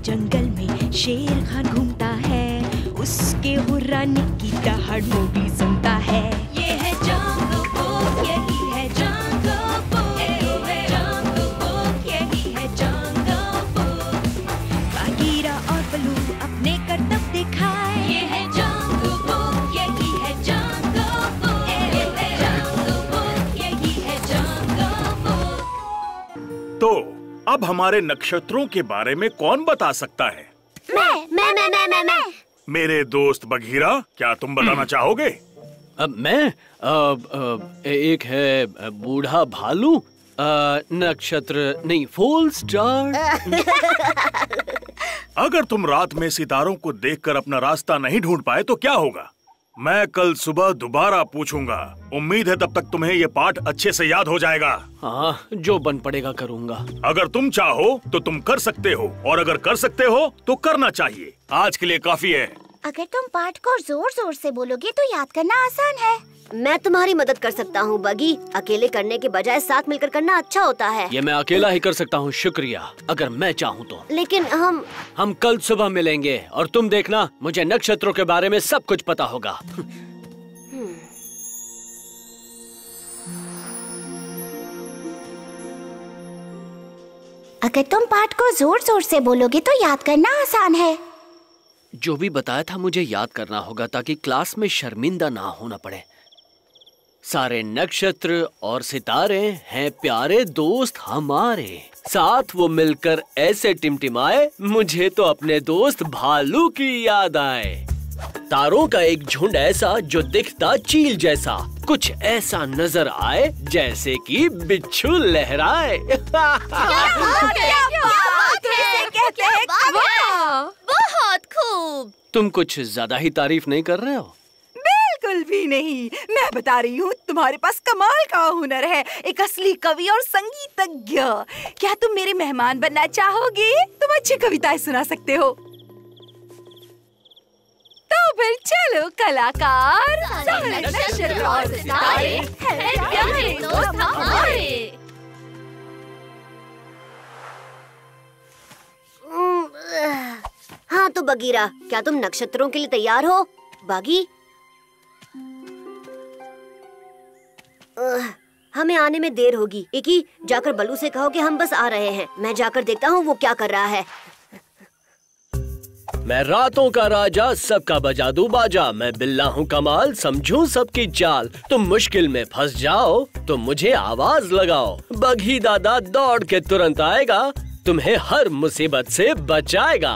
जंगल में शेर खान घूमता है, उसके हुर्राने की दहाड़ वो भी सुनता है। ये है जंगल बुक, यही है जंगल बुक, जंगल बुक, यही है जंगल बुक। बागीरा और बलू अपने करतब दिखाए, ये है जंगल बुक, यही है जंगल बुक, जंगल बुक, यही है जंगल बुक। तो अब हमारे नक्षत्रों के बारे में कौन बता सकता है? मैं। मेरे दोस्त बघीरा, क्या तुम बताना चाहोगे? मैं एक है बूढ़ा भालू, नक्षत्र नहीं, फुल स्टार। अगर तुम रात में सितारों को देखकर अपना रास्ता नहीं ढूंढ पाए तो क्या होगा? मैं कल सुबह दोबारा पूछूंगा। उम्मीद है तब तक तुम्हें ये पाठ अच्छे से याद हो जाएगा। हाँ, जो बन पड़ेगा करूंगा। अगर तुम चाहो तो तुम कर सकते हो, और अगर कर सकते हो तो करना चाहिए। आज के लिए काफी है। अगर तुम पाठ को जोर जोर से बोलोगे तो याद करना आसान है। मैं तुम्हारी मदद कर सकता हूँ बगी। अकेले करने के बजाय साथ मिलकर करना अच्छा होता है। ये मैं अकेला ही कर सकता हूँ, शुक्रिया, अगर मैं चाहूँ तो। लेकिन हम कल सुबह मिलेंगे और तुम देखना, मुझे नक्षत्रों के बारे में सब कुछ पता होगा। अगर तुम पाठ को जोर जोर से बोलोगे तो याद करना आसान है। जो भी बताया था मुझे याद करना होगा ताकि क्लास में शर्मिंदा ना होना पड़े। सारे नक्षत्र और सितारे हैं प्यारे दोस्त हमारे, साथ वो मिलकर ऐसे टिमटिमाए, मुझे तो अपने दोस्त भालू की याद आए। तारों का एक झुंड ऐसा जो दिखता चील जैसा, कुछ ऐसा नजर आए जैसे कि बिच्छू लहराए। बहुत खूब। तुम कुछ ज्यादा ही तारीफ नहीं कर रहे हो? बिल्कुल भी नहीं, मैं बता रही हूँ तुम्हारे पास कमाल का हुनर है, एक असली कवि और संगीतज्ञ। क्या तुम मेरे मेहमान बनना चाहोगे? तुम अच्छी कविताएं सुना सकते हो। तो फिर चलो कलाकार, नक्षत्र और सितारे हैं प्यारे दोस्त हमारे। हाँ तो बगीरा, क्या तुम नक्षत्रों के लिए तैयार हो? बागी, हमें आने में देर होगी। एकी, जाकर बलू से कहो कि हम बस आ रहे हैं। मैं जाकर देखता हूँ वो क्या कर रहा है। मैं रातों का राजा, सबका बजादू बाजा, मैं बिल्ला हूँ कमाल, समझूं सबकी चाल। तुम मुश्किल में फंस जाओ तो मुझे आवाज लगाओ, बघी दादा दौड़ के तुरंत आएगा, तुम्हें हर मुसीबत से बचाएगा।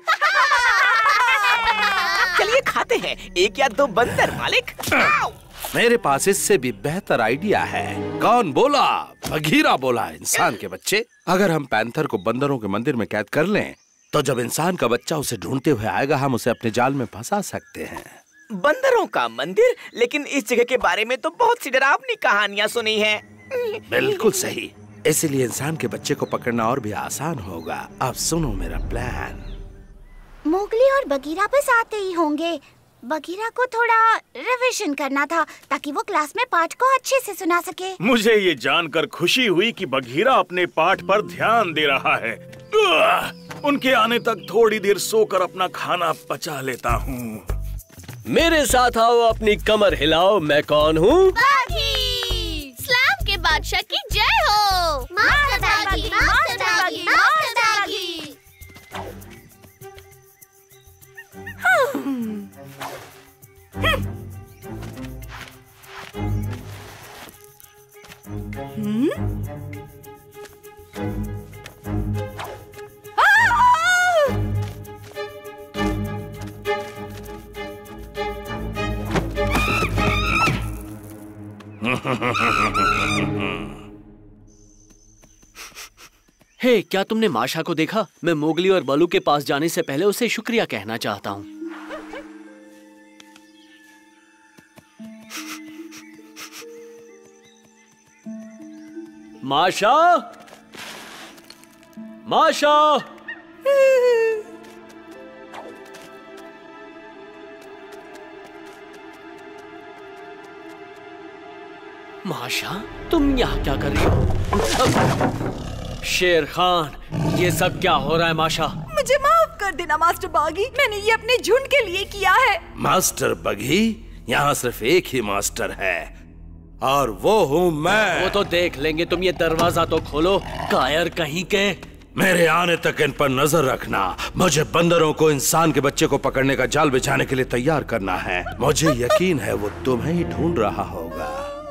चलिए खाते हैं एक या दो बंदर मालिक। मेरे पास इससे भी बेहतर आइडिया है। कौन बोला? बघीरा बोला। इंसान के बच्चे, अगर हम पैंथर को बंदरों के मंदिर में कैद कर लें तो जब इंसान का बच्चा उसे ढूंढते हुए आएगा हम उसे अपने जाल में फंसा सकते हैं। बंदरों का मंदिर? लेकिन इस जगह के बारे में तो बहुत सी डरावनी कहानियाँ सुनी हैं। बिल्कुल सही, इसलिए इंसान के बच्चे को पकड़ना और भी आसान होगा। अब सुनो मेरा प्लान। मोगली और बगीरा बस आते ही होंगे। बगीरा को थोड़ा रिवीजन करना था ताकि वो क्लास में पाठ को अच्छे से सुना सके। मुझे ये जानकर खुशी हुई कि बघीरा अपने पाठ पर ध्यान दे रहा है। उनके आने तक थोड़ी देर सोकर अपना खाना पचा लेता हूँ। मेरे साथ आओ, अपनी कमर हिलाओ, मैं कौन हूँ? स्लैम के बादशाह की जय हो। मास्टर बागी, मास्टर बागी, मास्टर बागी। हे, क्या तुमने माशा को देखा? मैं मोगली और बलू के पास जाने से पहले उसे शुक्रिया कहना चाहता हूँ। माशा, माशा, माशा, तुम यहाँ क्या कर रही हो? शेर खान, ये सब क्या हो रहा है? माशा, मुझे माफ कर देना मास्टर बागी, मैंने ये अपने झुंड के लिए किया है। मास्टर बगी, यहाँ सिर्फ एक ही मास्टर है और वो हूँ मैं। वो तो देख लेंगे, तुम ये दरवाजा तो खोलो, कायर कहीं के। मेरे आने तक इन पर नजर रखना। मुझे बंदरों को इंसान के बच्चे को पकड़ने का जाल बिछाने के लिए तैयार करना है। मुझे यकीन है वो तुम्हें ही ढूंढ रहा होगा।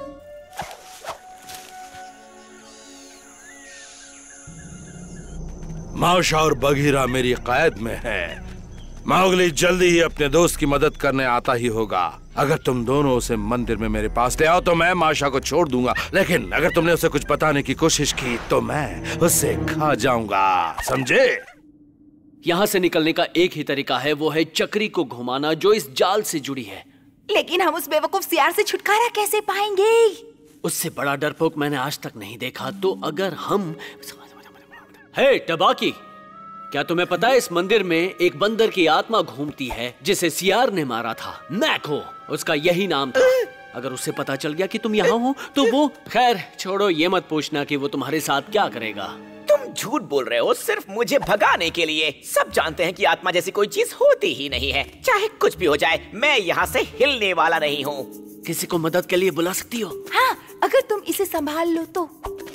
माशा और बगीरा मेरी कैद में है। मौगली जल्दी ही अपने दोस्त की मदद करने आता ही होगा। अगर तुम दोनों उसे मंदिर में मेरे पास ले आओ तो मैं माशा को छोड़ दूंगा, लेकिन अगर तुमने उसे कुछ बताने की कोशिश की तो मैं उसे खा जाऊंगा, समझे? यहाँ से निकलने का एक ही तरीका है, वो है चक्री को घुमाना जो इस जाल से जुड़ी है। लेकिन हम उस बेवकूफ सियार से छुटकारा कैसे पाएंगे? उससे बड़ा डरपोक मैंने आज तक नहीं देखा। तो अगर हम हे टबाकी, क्या तुम्हें पता है इस मंदिर में एक बंदर की आत्मा घूमती है जिसे सियार ने मारा था? मैको, उसका यही नाम था। अगर उसे पता चल गया कि तुम यहाँ हो तो वो, खैर छोड़ो, ये मत पूछना कि वो तुम्हारे साथ क्या करेगा। तुम झूठ बोल रहे हो सिर्फ मुझे भगाने के लिए। सब जानते हैं कि आत्मा जैसी कोई चीज होती ही नहीं है। चाहे कुछ भी हो जाए, मैं यहाँ से हिलने वाला नहीं हूँ। किसी को मदद के लिए बुला सकती हो? हाँ, अगर तुम इसे संभाल लो तो।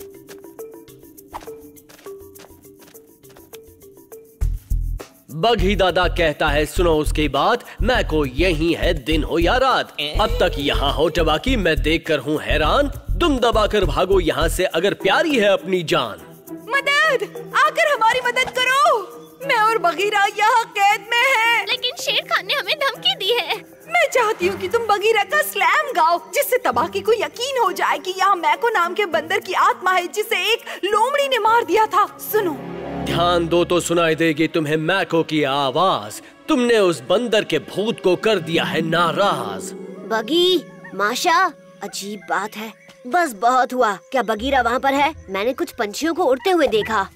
बघी दादा कहता है, सुनो उसकी बात। मैं को यही है, दिन हो या रात। अब तक यहाँ हो टबाकी, मैं देखकर हूँ हैरान। तुम दबाकर भागो यहाँ से अगर प्यारी है अपनी जान। मदद, आकर हमारी मदद करो। मैं और बगीरा यहाँ कैद में हैं। लेकिन शेर खान ने हमें धमकी दी है। मैं चाहती हूँ कि तुम बगीरा का स्लैम गाओ, जिससे तबाकी को यकीन हो जाए कि यहाँ मैको नाम के बंदर की आत्मा है जिसे एक लोमड़ी ने मार दिया था। सुनो, ध्यान दो तो सुनाई देगी तुम्हें मैको की आवाज। तुमने उस बंदर के भूत को कर दिया है नाराज। बगी, माशा, अजीब बात है। बस बहुत हुआ। क्या बगीरा वहाँ पर है? मैंने कुछ पंछियों को उड़ते हुए देखा।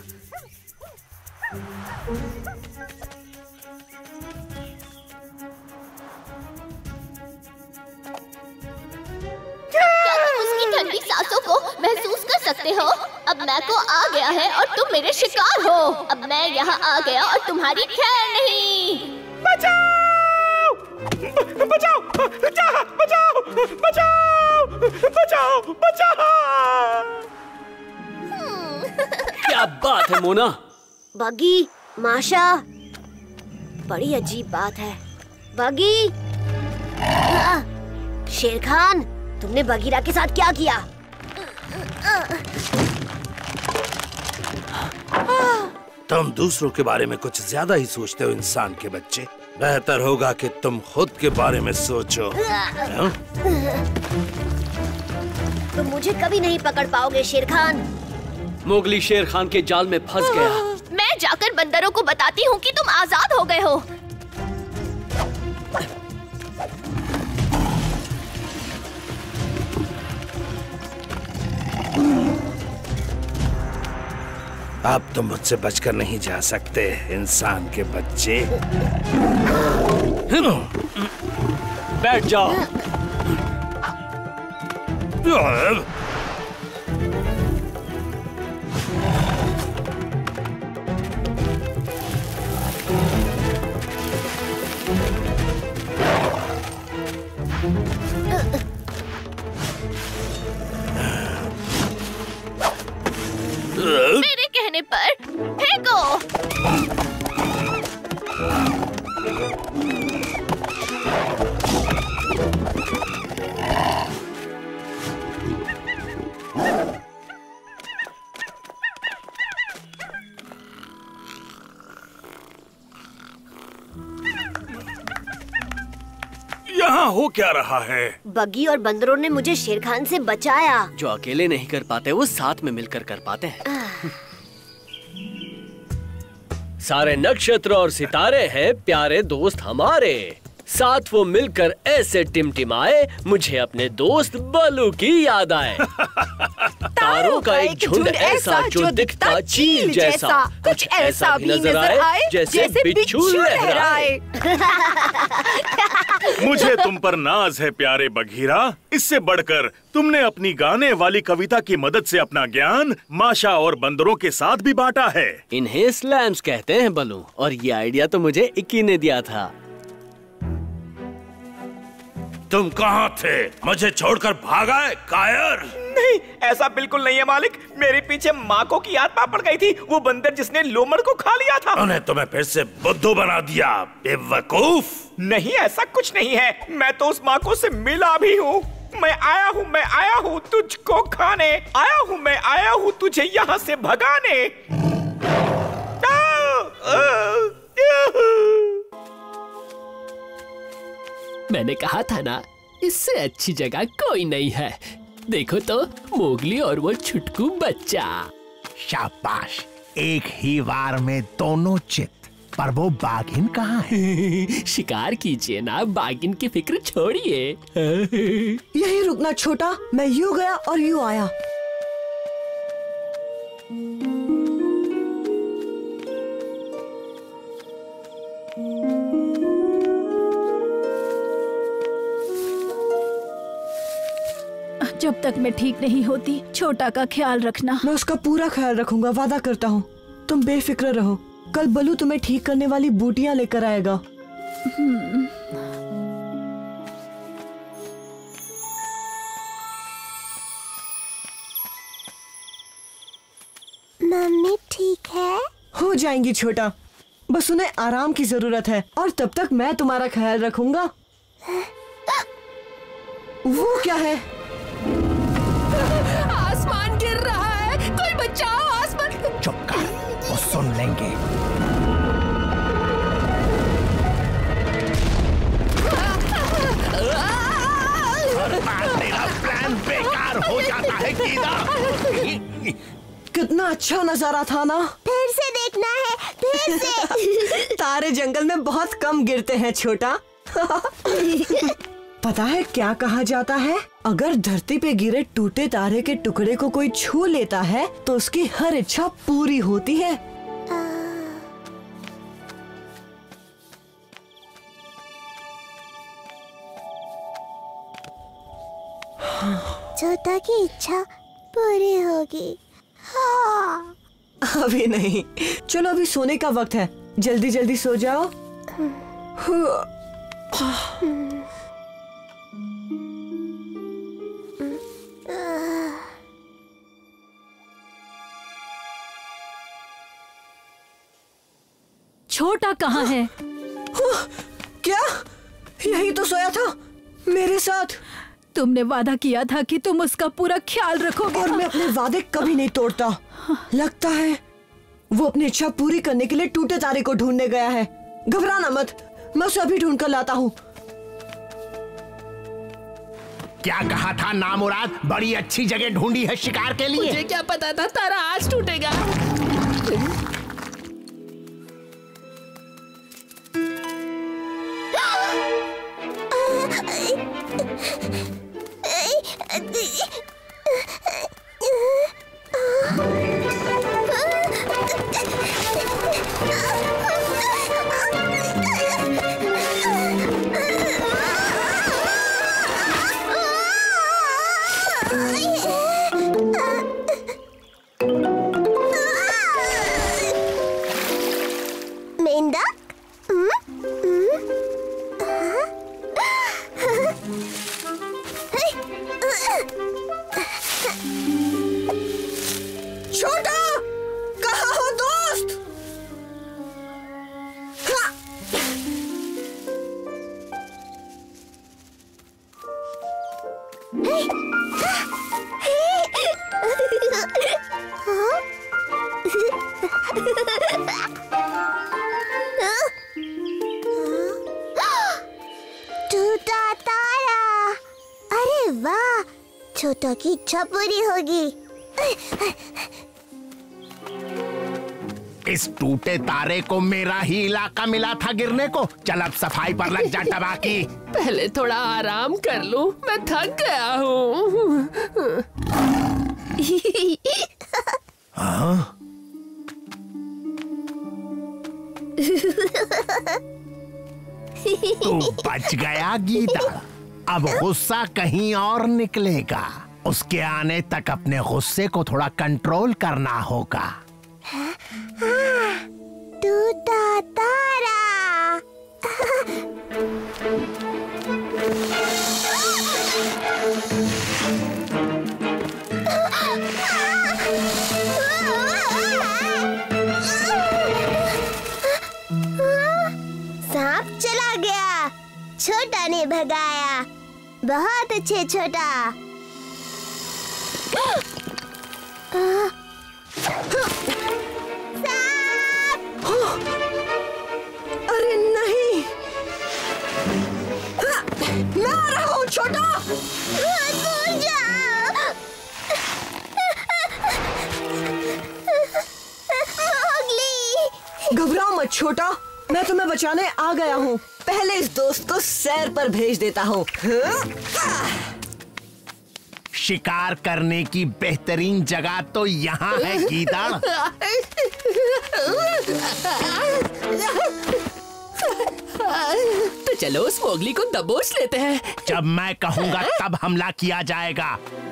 ठंडी सांसों को महसूस कर सकते हो? अब मैको आ गया है और तुम मेरे शिकार हो। अब मैं यहाँ आ गया और तुम्हारी खैर नहीं। बचाओ! बचाओ! बचाओ! बचाओ! बचाओ! बचाओ! क्या बात है मोना? बगी, माशा, बड़ी अजीब बात है। बगी, शेर खान, तुमने बगीरा के साथ क्या किया? तुम दूसरों के बारे में कुछ ज्यादा ही सोचते हो इंसान के बच्चे। बेहतर होगा कि तुम खुद के बारे में सोचो। तुम मुझे कभी नहीं पकड़ पाओगे शेर खान। मोगली शेर खान के जाल में फंस गया। मैं जाकर बंदरों को बताती हूँ कि तुम आजाद हो गए हो। अब तुम मुझसे बचकर नहीं जा सकते इंसान के बच्चे। बैठ जाओ। मेरे कहने पर फेंको। यहाँ हो क्या रहा है? बगी और बंदरों ने मुझे शेर खान से बचाया। जो अकेले नहीं कर पाते वो साथ में मिलकर कर पाते हैं। सारे नक्षत्र और सितारे हैं प्यारे दोस्त हमारे। साथ वो मिलकर ऐसे टिमटिमाए मुझे अपने दोस्त बलू की याद आए। सितारों का एक झुंड ऐसा जो दिखता चील जैसा, कुछ ऐसा भी नजर आए जैसे बिच्छू लहराए। मुझे तुम पर नाज है प्यारे बघीरा। इससे बढ़कर तुमने अपनी गाने वाली कविता की मदद से अपना ज्ञान माशा और बंदरों के साथ भी बांटा है। इन्हें स्लैम्स कहते हैं बलू, और ये आइडिया तो मुझे इक्की ने दिया था। तुम कहाँ थे? मुझे छोड़कर भागा है कायर? नहीं, ऐसा बिल्कुल नहीं है मालिक। मेरे पीछे माको की आत्मा पड़ गई थी, वो बंदर जिसने लोमड़ को खा लिया था। उन्हें तुम्हें फिर से बुद्धू बना दिया, बेवकूफ। नहीं, ऐसा कुछ नहीं है। मैं तो उस माको से मिला भी हूँ। मैं आया हूँ तुझको खाने, मैं आया हूँ तुझे यहाँ से भगाने। मैंने कहा था ना, इससे अच्छी जगह कोई नहीं है। देखो तो, मोगली और वो छुटकू बच्चा। शाबाश, एक ही वार में दोनों चित। पर वो बाघिन कहाँ है? शिकार कीजिए ना, बाघिन की फिक्र छोड़िए। यही रुकना छोटा, मैं यूं गया और यूं आया। जब तक मैं ठीक नहीं होती, छोटा का ख्याल रखना। मैं उसका पूरा ख्याल रखूंगा, वादा करता हूँ। तुम बेफिक्र रहो, कल बलू तुम्हें ठीक करने वाली बूटियाँ लेकर आएगा। मम्मी ठीक है? हो जाएंगी छोटा, बस उन्हें आराम की जरूरत है, और तब तक मैं तुम्हारा ख्याल रखूंगा। वो क्या है? आसमान गिर रहा है, कोई बचाओ, आसमान। चुप कर, वो सुन लेंगे। हर बार तेरा प्लान बेकार हो जाता है गीता। कितना अच्छा नजारा था ना? फिर से देखना है, फिर से। तारे जंगल में बहुत कम गिरते हैं छोटा। पता है क्या कहा जाता है? अगर धरती पे गिरे टूटे तारे के टुकड़े को कोई छू लेता है तो उसकी हर इच्छा पूरी होती है। छोटा की इच्छा पूरी होगी। हाँ। अभी नहीं, चलो अभी सोने का वक्त है, जल्दी जल्दी सो जाओ। छोटा कहाँ है? क्या? यही तो सोया था मेरे साथ। तुमने वादा किया था कि तुम उसका पूरा ख्याल रखोगे। और मैं अपने वादे कभी नहीं तोड़ता। लगता है वो अपनी इच्छा पूरी करने के लिए टूटे तारे को ढूंढने गया है। घबराना मत, मैं उसे अभी ढूंढ कर लाता हूँ। क्या कहा था नामुराद? बड़ी अच्छी जगह ढूंढी है शिकार के लिए। मुझे क्या पता था तारा आज टूटेगा। टूटा तारा। अरे वाह, छोटा की इच्छा पूरी होगी। इस टूटे तारे को मेरा ही इलाका मिला था गिरने को। चल अब सफाई पर लग जा टबाकी। पहले थोड़ा आराम कर लूं, मैं थक गया हूँ। हाँ? तू बच गया गीदड़। अब गुस्सा कहीं और निकलेगा। उसके आने तक अपने गुस्से को थोड़ा कंट्रोल करना होगा। टूटा तारा। सांप चला गया, छोटा ने भगाया। बहुत अच्छे छोटा। अरे नहीं, मैं आ रहा हूँ छोटा। घबराओ मत छोटा, मैं तुम्हें बचाने आ गया हूँ। पहले इस दोस्त को सैर पर भेज देता हूँ। शिकार करने की बेहतरीन जगह तो यहाँ है गीदड़। तो चलो उस मोगली को दबोच लेते हैं। जब मैं कहूँगा तब हमला किया जाएगा।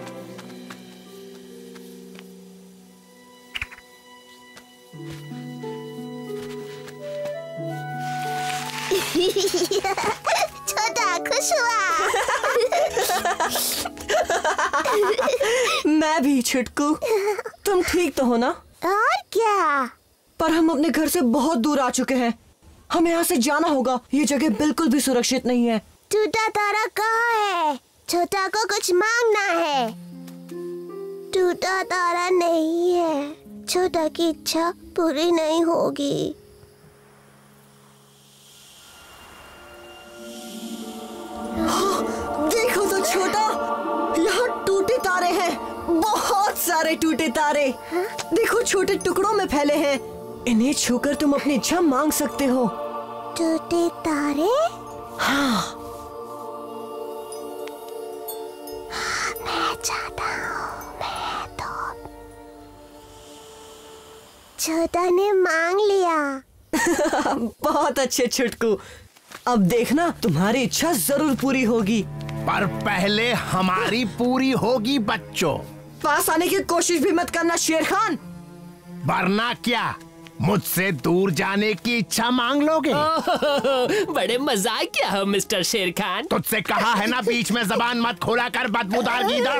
छोटा खुश हुआ। मैं भी छुटकू। तुम ठीक तो हो ना? और क्या? पर हम अपने घर से बहुत दूर आ चुके हैं। हमें यहाँ से जाना होगा। ये जगह बिल्कुल भी सुरक्षित नहीं है। टूटा तारा कहाँ है? छोटा को कुछ मांगना है। टूटा तारा नहीं है, छोटा की इच्छा पूरी नहीं होगी। देखो तो छोटा, यहाँ टूटे तारे हैं, बहुत सारे टूटे तारे। देखो छोटे टुकड़ों में फैले हैं। इन्हें छूकर तुम अपनी इच्छा मांग सकते हो। टूटे तारे? हाँ, मैं चाहता हूँ। मैं तो छोटा ने मांग लिया। बहुत अच्छे छुटकू। अब देखना तुम्हारी इच्छा जरूर पूरी होगी। पर पहले हमारी पूरी होगी बच्चों। पास आने की कोशिश भी मत करना शेर खान। वरना क्या मुझसे दूर जाने की इच्छा मांग लोगे? बड़े मजाक क्या हो मिस्टर शेर खान। तुझसे कहा है ना बीच में जबान मत खोला कर बदबूदार गीदड़।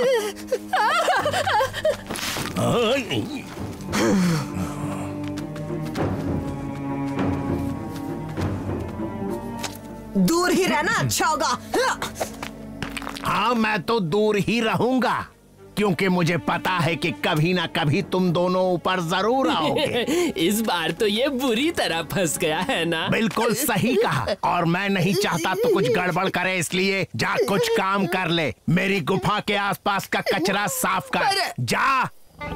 दूर ही रहना अच्छा होगा। हाँ, मैं तो दूर ही रहूंगा, क्योंकि मुझे पता है कि कभी ना कभी तुम दोनों ऊपर जरूर आओगे। इस बार तो ये बुरी तरह फंस गया है ना। बिल्कुल सही कहा। और मैं नहीं चाहता तो कुछ गड़बड़ करे, इसलिए जा कुछ काम कर ले। मेरी गुफा के आसपास का कचरा साफ कर। जा।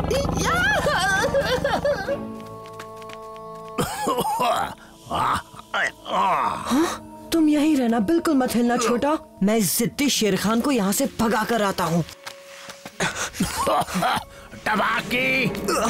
हाँ? तुम यहीं रहना, बिल्कुल मत हिलना छोटा। मैं इस जिद्दी शेर खान को यहाँ से भगा कर आता हूँ। टबाकी।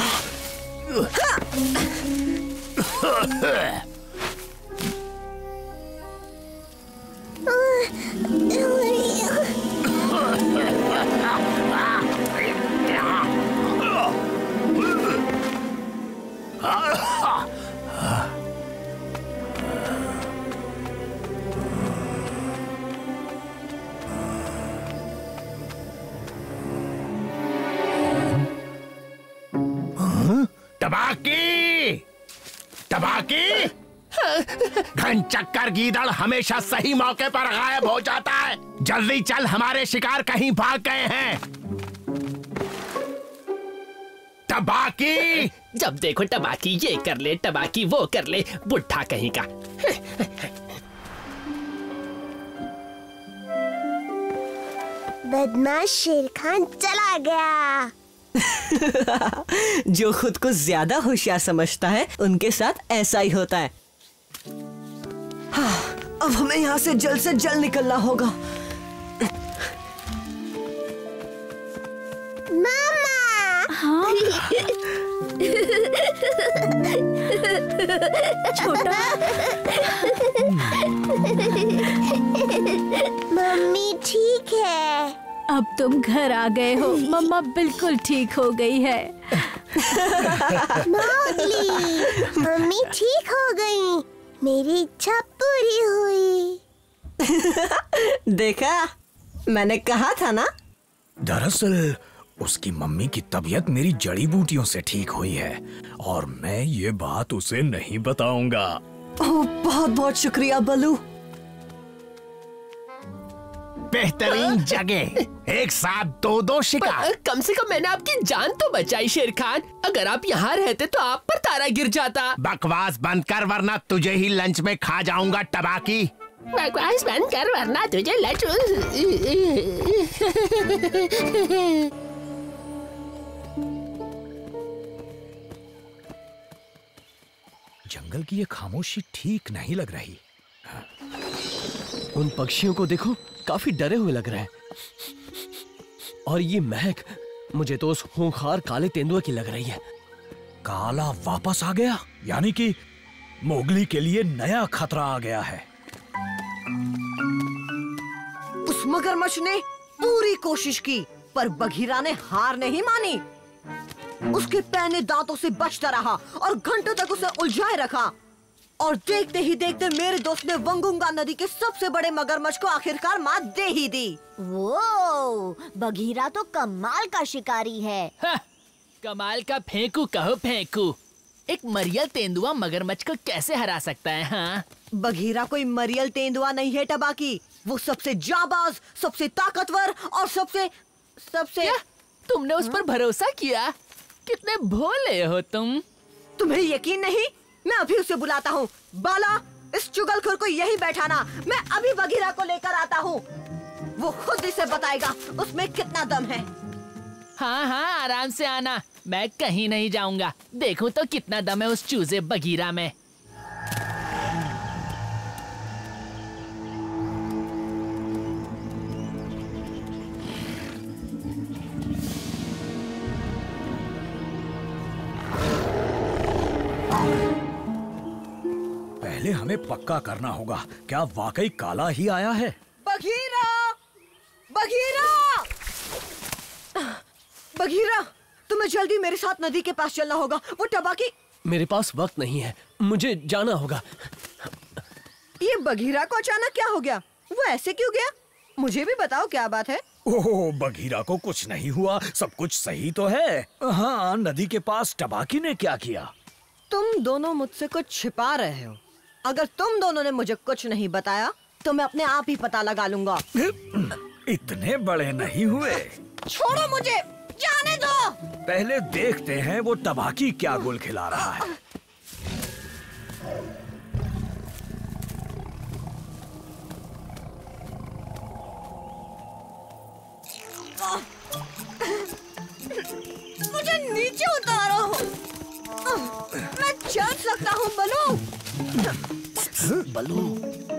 टबाकी, टबाकी। घन चक्कर गीदड़ हमेशा सही मौके पर गायब हो जाता है। जल्दी चल, हमारे शिकार कहीं भाग गए हैं। टबाकी। जब देखो टबाकी ये कर ले, टबाकी वो कर ले, बुढ़ा कहीं का। बदमाश शेर खान चला गया। जो खुद को ज्यादा होशियार समझता है उनके साथ ऐसा ही होता है। हाँ, अब हमें यहाँ से जल्द निकलना होगा। मामा, हाँ? छोटा मम्मी ठीक है। अब तुम घर आ गए हो। मम्मा बिल्कुल ठीक हो गई है। मोगली, मम्मी ठीक हो गई। मेरी इच्छा पूरी हुई। देखा, मैंने कहा था ना। दरअसल उसकी मम्मी की तबीयत मेरी जड़ी बूटियों से ठीक हुई है और मैं ये बात उसे नहीं बताऊंगा। ओह, बहुत बहुत शुक्रिया बलू। बेहतरीन जगह, एक साथ दो शिकार। कम से कम मैंने आपकी जान तो बचाई शेर खान। अगर आप यहाँ रहते तो आप पर तारा गिर जाता। बकवास बंद कर वरना तुझे ही लंच में खा जाऊंगा टबाकी। बकवास बंद कर वरना तुझे लंच। जंगल की ये खामोशी ठीक नहीं लग रही। उन पक्षियों को देखो, काफी डरे हुए लग रहे हैं। और ये महक मुझे तो उस खूंखार काले तेंदुआ की लग रही है। काला वापस आ गया, यानी कि मोगली के लिए नया खतरा आ गया है। उस मगरमच्छ ने पूरी कोशिश की पर बघीरा ने हार नहीं मानी। उसके पैने दांतों से बचता रहा और घंटों तक उसे उलझाए रखा। और देखते ही देखते मेरे दोस्त ने वंगुंगा नदी के सबसे बड़े मगरमच्छ को आखिरकार मात दे ही दी। वो बघीरा तो कमाल का शिकारी है। कमाल का फेंकू कहो फेंकू। एक मरियल तेंदुआ मगरमच्छ को कैसे हरा सकता है? हाँ, बघीरा कोई मरियल तेंदुआ नहीं है टबाकी। वो सबसे जाबाज, सबसे ताकतवर और सबसे क्या? तुमने उस पर भरोसा किया? कितने भोले हो तुम। तुम्हें यकीन नहीं? मैं अभी उसे बुलाता हूँ। बाला, इस चुगलखोर को यहीं बैठाना। मैं अभी बघीरा को लेकर आता हूँ। वो खुद इसे बताएगा उसमें कितना दम है। हाँ हाँ, आराम से आना। मैं कहीं नहीं जाऊंगा। देखूं तो कितना दम है उस चूजे बघीरा में। पहले हमें पक्का करना होगा, क्या वाकई काला ही आया है? बघीरा! बघीरा! बघीरा, तुम्हें जल्दी मेरे साथ नदी के पास चलना होगा। वो टबाकी। मेरे पास वक्त नहीं है, मुझे जाना होगा। ये बघीरा को अचानक क्या हो गया? वो ऐसे क्यों गया? मुझे भी बताओ क्या बात है। ओह, बघीरा को कुछ नहीं हुआ, सब कुछ सही तो है। हाँ, नदी के पास टबाकी ने क्या किया? तुम दोनों मुझसे कुछ छिपा रहे हो। अगर तुम दोनों ने मुझे कुछ नहीं बताया तो मैं अपने आप ही पता लगा लूंगा। इतने बड़े नहीं हुए। छोड़ो मुझे, जाने दो। पहले देखते हैं वो टबाकी क्या गुल खिला रहा है। मुझे नीचे उतारो। मैं चल सकता हूँ बलू। बलू,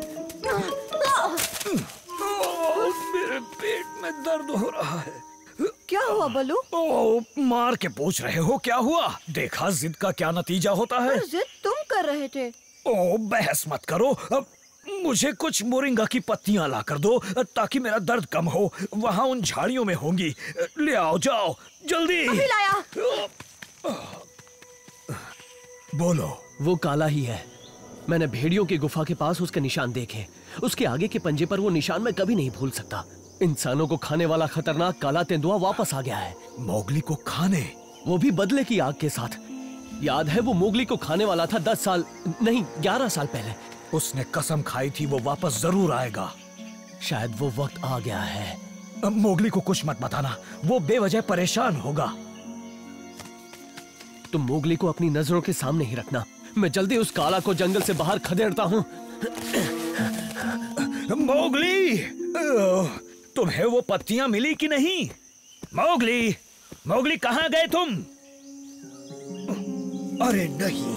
मेरे पेट में दर्द हो रहा है। क्या हुआ बलू? ओह, मार के पूछ रहे हो क्या हुआ? देखा जिद का क्या नतीजा होता है। जिद तुम कर रहे थे। ओह, बहस मत करो। अब मुझे कुछ मोरिंगा की पत्तियां ला कर दो ताकि मेरा दर्द कम हो। वहाँ उन झाड़ियों में होंगी। ले आओ, जाओ जल्दी। अभी लाया। बोलो। वो काला ही है। मैंने भेड़ियों की गुफा के पास उसके निशान देखे। उसके आगे के पंजे पर वो निशान मैं कभी नहीं भूल सकता। इंसानों को खाने वाला खतरनाक काला तेंदुआ वापस आ गया है। मोगली को खाने? वो भी बदले की आग के साथ। याद है, वो मोगली को खाने वाला था 10 साल नहीं 11 साल पहले। उसने कसम खाई थी वो वापस जरूर आएगा। शायद वो वक्त आ गया है। अब मोगली को कुछ मत बताना, वो बेवजह परेशान होगा। तुम मोगली को अपनी नजरों के सामने ही रखना। मैं जल्दी उस काला को जंगल से बाहर खदेड़ता हूँ। मोगली, तुम्हें वो पत्तियां मिली कि नहीं? मोगली, मोगली कहाँ गए तुम? अरे नहीं।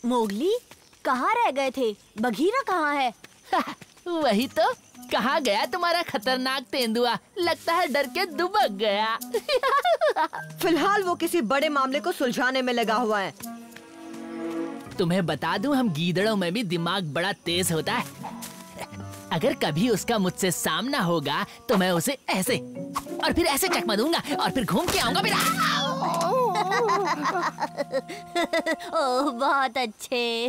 मोगली, कहाँ रह गए थे? बघीरा कहाँ है? वही तो, कहाँ गया तुम्हारा खतरनाक तेंदुआ? लगता है डर के दुबक गया। फिलहाल वो किसी बड़े मामले को सुलझाने में लगा हुआ है। तुम्हें बता दूं, हम गीदड़ों में भी दिमाग बड़ा तेज होता है। अगर कभी उसका मुझसे सामना होगा तो मैं उसे ऐसे और फिर ऐसे चकमा दूंगा और फिर घूम के आऊंगा फिर। ओह, बहुत अच्छे।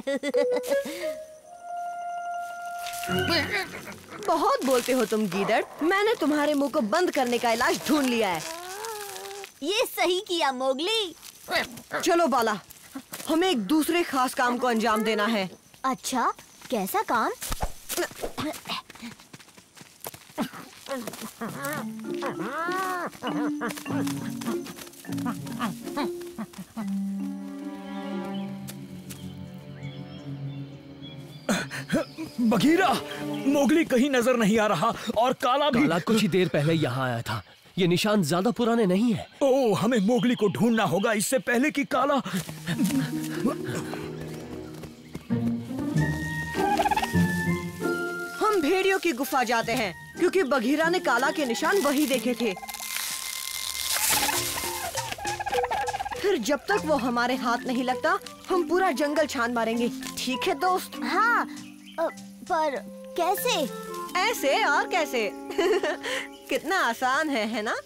बहुत बोलते हो तुम गीदड़। मैंने तुम्हारे मुंह को बंद करने का इलाज ढूंढ लिया है। ये सही किया मोगली। चलो बाला, हमें एक दूसरे खास काम को अंजाम देना है। अच्छा, कैसा काम? बघीरा, मोगली कहीं नजर नहीं आ रहा और काला भी। काला कुछ ही देर पहले यहाँ आया था। ये निशान ज्यादा पुराने नहीं है। ओह, हमें मोगली को ढूंढना होगा इससे पहले कि काला। हम भेड़ियों की गुफा जाते हैं क्योंकि बघीरा ने काला के निशान वही देखे थे। फिर जब तक वो हमारे हाथ नहीं लगता, हम पूरा जंगल छान मारेंगे। ठीक है दोस्त? हाँ, पर कैसे? ऐसे और कैसे? कितना आसान है ना?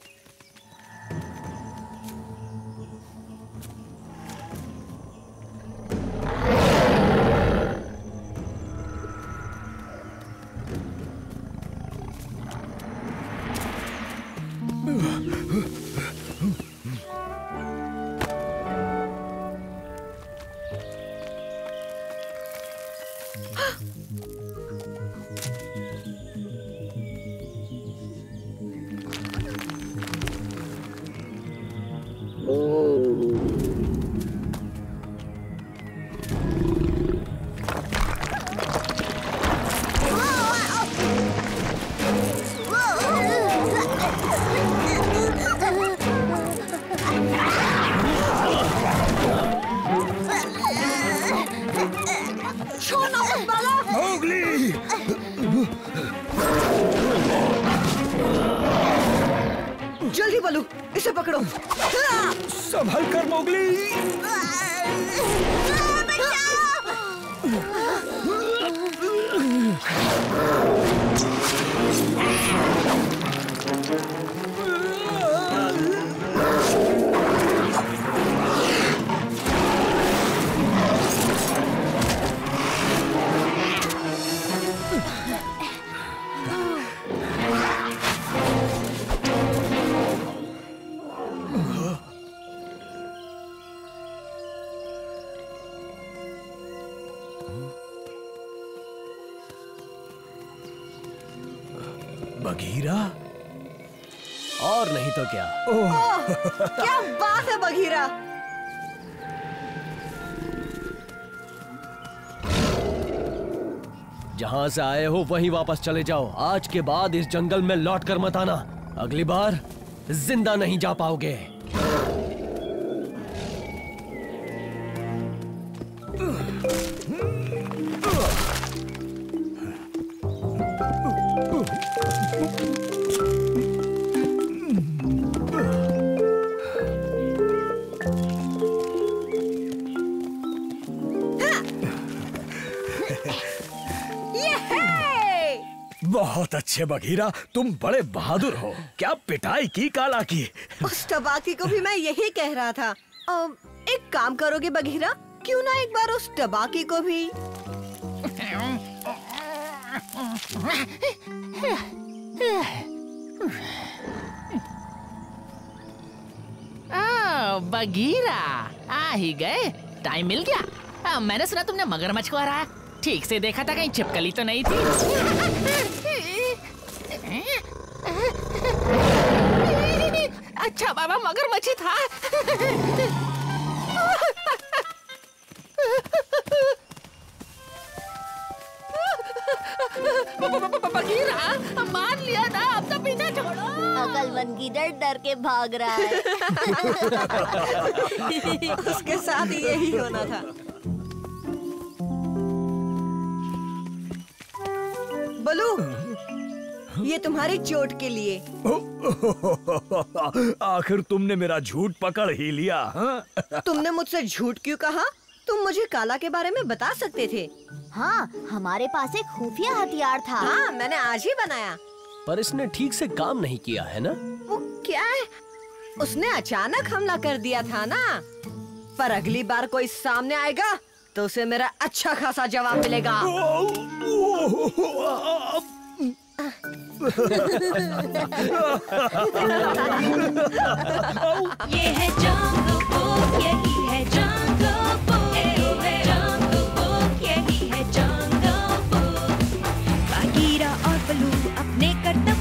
जल्दी बलू, इसे पकड़ो। संभल कर मोगली। बघीरा? और नहीं तो क्या। क्या बात है बघीरा। जहाँ से आए हो वहीं वापस चले जाओ। आज के बाद इस जंगल में लौट कर मत आना। अगली बार जिंदा नहीं जा पाओगे। बहुत अच्छे बघीरा, तुम बड़े बहादुर हो। क्या पिटाई की काला की। उस टबाकी को भी मैं यही कह रहा था। एक काम करोगे बघीरा, क्यों ना एक बार उस टबाकी को भी। बघीरा, आ ही गए। टाइम मिल गया। मैंने सुना तुमने मगरमच्छ को हराया। ठीक से देखा था, कहीं छिपकली तो नहीं थी। अच्छा बाबा, मगरमच्छ था। बघीरा, मान लिया था, अब तो पीछा छोड़ो। अकलमंद गीदड़ डर के भाग रहा है। उसके साथ यही होना था। बलू, ये तुम्हारी चोट के लिए। आखिर तुमने मेरा झूठ पकड़ ही लिया। हाँ? तुमने मुझसे झूठ क्यों कहा? तुम मुझे काला के बारे में बता सकते थे। हाँ, हमारे पास एक खुफिया हथियार था। हाँ, मैंने आज ही बनाया। पर इसने ठीक से काम नहीं किया है ना? वो क्या है? उसने अचानक हमला कर दिया था ना। पर अगली बार कोई सामने आएगा तो उसे मेरा अच्छा खासा जवाब मिलेगा। ये है जंगल बुक, यही है जंगल बुक, जंगल बुक, यही है जंगल बुक। बागीरा और बलू अपने कर्तव्य